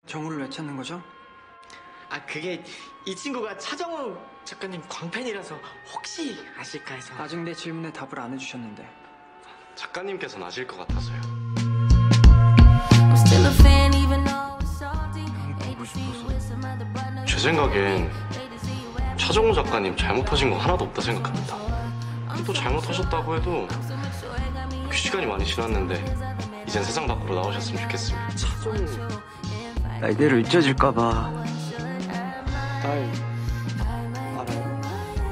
정우를 왜 찾는 거죠? 아, 그게 이 친구가 차정우 작가님 광팬이라서 혹시 아실까 해서. 아직 내 질문에 답을 안 해주셨는데. 작가님께서는 아실 것 같아서요. 보고 싶어서. 제 생각엔 차정우 작가님 잘못하신 거 하나도 없다 생각합니다. 또 잘못하셨다고 해도 시간이 많이 지났는데 이젠 세상 밖으로 나오셨으면 좋겠습니다. 차정우... 나 이대로 잊혀질까봐. 날 알아요?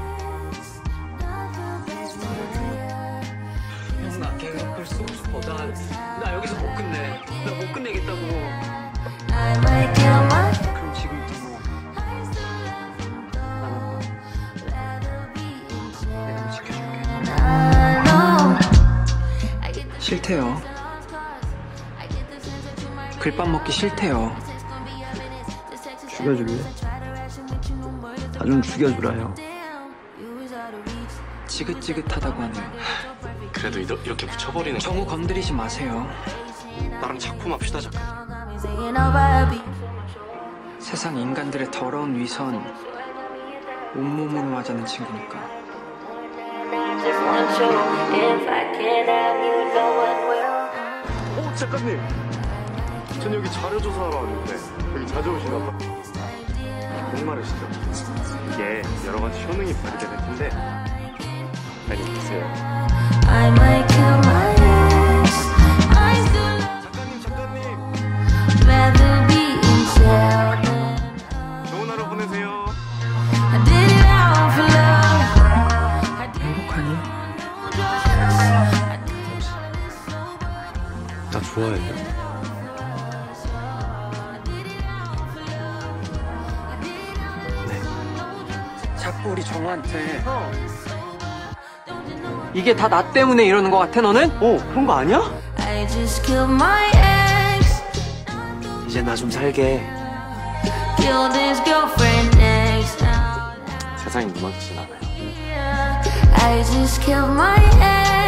형, 나 계획을 쓰고 싶어. 나 여기서 못 끝내. 나 못 끝내겠다고. 그럼 지금부터 뭐 나만 내가 너 지켜줄게. 싫대요. 글밥 먹기 싫대요. 죽여줄래? 다 좀 죽여주라요. 지긋지긋하다고 하네요. 그래도 이렇게 붙여버리는 정우 건드리지 마세요. 나랑 작품합시다 작가님. 세상 인간들의 더러운 위선 온몸으로 맞아는 친구니까. 작가님! 전 여기 자료 조사하러 왔는데 여기 자주 오시나 봐. 목마르시죠? 이게 여러 가지 효능이 발휘될 텐데 많이 드세요. 작가님! 좋은 하루 보내세요. 행복하니? 나 좋아해. 자꾸 우리 정우한테 이게 다 나 때문에 이러는 거 같아 너는? 그런 거 아니야? 이제 나 좀 살게. 세상이 무너지진 않아요. I just killed my ex.